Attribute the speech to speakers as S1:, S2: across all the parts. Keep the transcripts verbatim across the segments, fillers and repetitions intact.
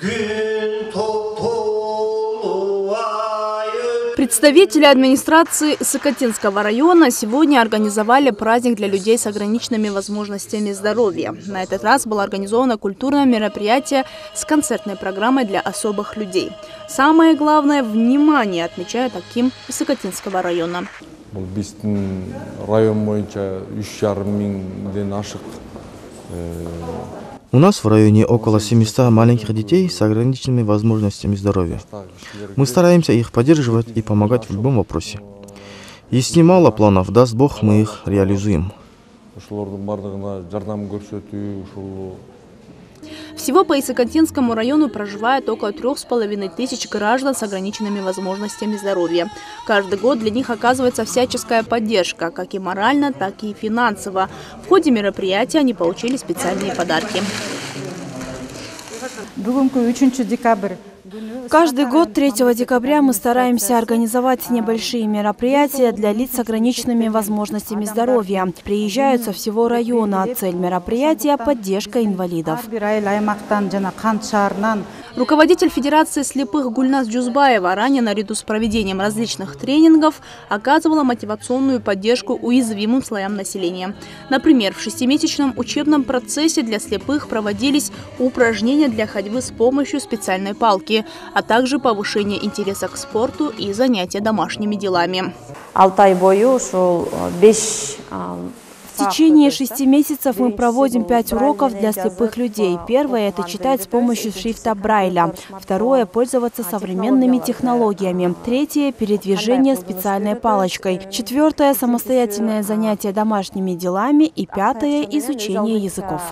S1: Представители администрации Сокотинского района сегодня организовали праздник для людей с ограниченными возможностями здоровья. На этот раз было организовано культурное мероприятие с концертной программой для особых людей. Самое главное – внимание, отмечают таким из Сокотинского района.
S2: У нас в районе около семисот маленьких детей с ограниченными возможностями здоровья. Мы стараемся их поддерживать и помогать в любом вопросе. Есть немало планов, даст Бог, мы их реализуем.
S1: Всего по Сокотинскому району проживает около трех с половиной тысяч граждан с ограниченными возможностями здоровья. Каждый год для них оказывается всяческая поддержка, как и морально, так и финансово. В ходе мероприятия они получили специальные подарки.
S3: Каждый год третьего декабря мы стараемся организовать небольшие мероприятия для лиц с ограниченными возможностями здоровья. Приезжают со всего района. Цель мероприятия – поддержка инвалидов.
S1: Руководитель Федерации слепых Гульнас Джузбаева ранее наряду с проведением различных тренингов оказывала мотивационную поддержку уязвимым слоям населения. Например, в шестимесячном учебном процессе для слепых проводились упражнения для ходьбы с помощью специальной палки, а также повышение интереса к спорту и занятия домашними делами.
S3: В течение шести месяцев мы проводим пять уроков для слепых людей. Первое – это читать с помощью шрифта Брайля. Второе – пользоваться современными технологиями. Третье – передвижение специальной палочкой. Четвертое – самостоятельное занятие домашними делами. И пятое – изучение языков.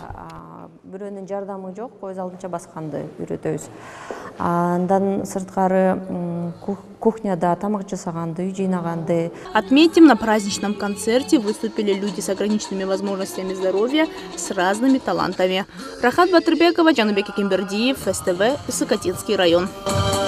S1: Отметим, на праздничном концерте выступили люди с ограниченными возможностями здоровья с разными талантами. Рахат Батырбекова, Джанубек Кимбердиев, СТВ, Сокотинский район.